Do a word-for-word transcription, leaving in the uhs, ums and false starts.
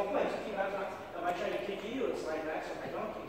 legs. Keep out. If I try to kick you, you would slide back. So if I don't kick